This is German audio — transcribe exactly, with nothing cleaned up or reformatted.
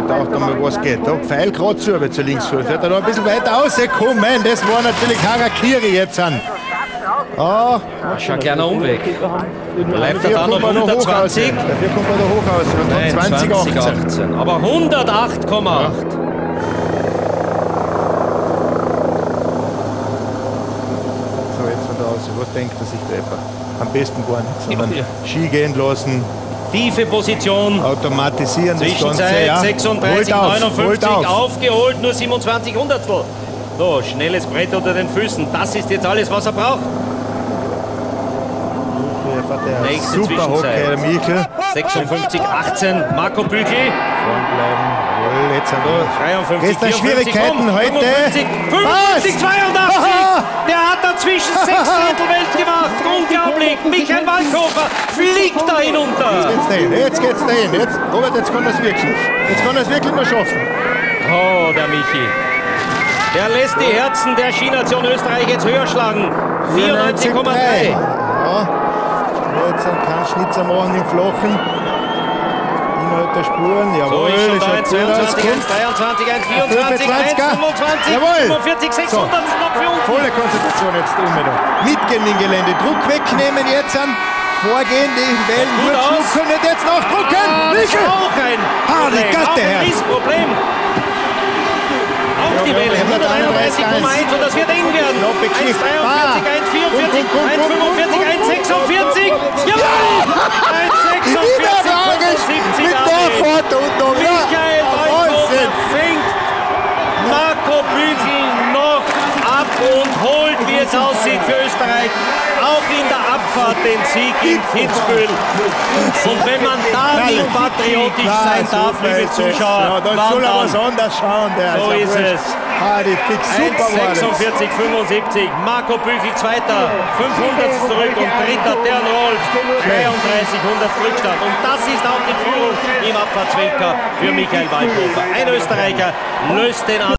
gedacht haben, was geht. Da Pfeil gerade zu, aber zu links führt. Wird er noch ein bisschen weiter rausgekommen. Das war natürlich Harakiri jetzt an. Ah, schon ein kleiner Umweg. Bleibt er dafür da noch kommt er noch hoch aus. hundertzwanzig? Dafür kommt er noch hoch aus. Und dann Nein, zwanzig zwanzig achtzehn. achtzehn. Aber hundertacht Komma acht. So, jetzt von da aus. Was denkt er sich der Epper? Am besten gar nichts, sondern Ja. Ski gehen lassen, Tiefe Position. automatisieren das Ganze. Zwischenzeit Ja. sechsunddreißig Holt auf, neunundfünfzig holt auf. aufgeholt, nur siebenundzwanzig Hundertstel. So, schnelles Brett unter den Füßen. Das ist jetzt alles, was er braucht. Der Nächste super Zwischenzeit. Hockey, der Michel. sechsundfünfzig achtzehn, Marco Bügel. Vorn bleiben. Jawohl, jetzt haben wir. dreiundfünfzig, Gestern vierundfünfzig, Schwierigkeiten komm, heute. fünfundfünfzig, fünfundfünfzig, Was? zweiundachtzig. Aha. Der hat dazwischen sechs Drittel Welt gemacht. Unglaublich. Michael Waldhofer fliegt da hinunter. Jetzt geht's dahin, jetzt geht's dahin. Jetzt, Robert, jetzt kann er es wirklich. Jetzt kann er es wirklich mal schaffen. Oh, der Michi. Der lässt die Herzen der Ski-Nation Österreich jetzt höher schlagen. vierundneunzig Komma drei. Ja. Jetzt kann Schnitzer machen im Flachen. Innerhalb der Spuren. So Jawohl, ist schon das da schaut ein gut aus. zweiundzwanzig, ein Kommt. dreiundzwanzig, ein vierundzwanzig, ein fünfundzwanzig, Jawohl. fünfundvierzig, sechshundert noch für uns. Volle Konzentration jetzt um da. Mitgehen im Gelände. Druck wegnehmen jetzt an. Vorgehen, die Wellen Gut gut aus. schlucken und jetzt nachdrucken. Ah, das ist Michel! auch ein Ah, die Problem, Gatte, auch ein Herr. Riesenproblem. Auf die Ja, Welle, ja, hunderteinunddreißig Komma eins und das wird eng werden. Knappe eins Geschichte. dreiundvierzig, Ah. eins vierundvierzig, Komm, komm, eins komm, fünfundvierzig, komm, eins komm, sechsundvierzig. Jawohl! eins sechsundvierzig, fünfundsiebzig. mit der Fahrt und noch. Michael Waldhofer fängt Marco Bügel noch ab und holt, wie es aussieht, für Österreich auch in der Abfahrt den Sieg in Kitzbühel. Und wenn man da nicht patriotisch sein darf, liebe Zuschauer, ja, da wann soll er dann? was anderes schauen. Der So ist es. Ah, die fix super war das. eins sechsundvierzig, fünfundsiebzig. Marco Bügel zweiter, fünfhundert zurück und dritter Tern Rolf, dreiunddreißig Hundert Rückstand. Und das ist auch die Führung im Abfahrtsweltcup für Michael Waldhofer. Ein Österreicher löst den anderen.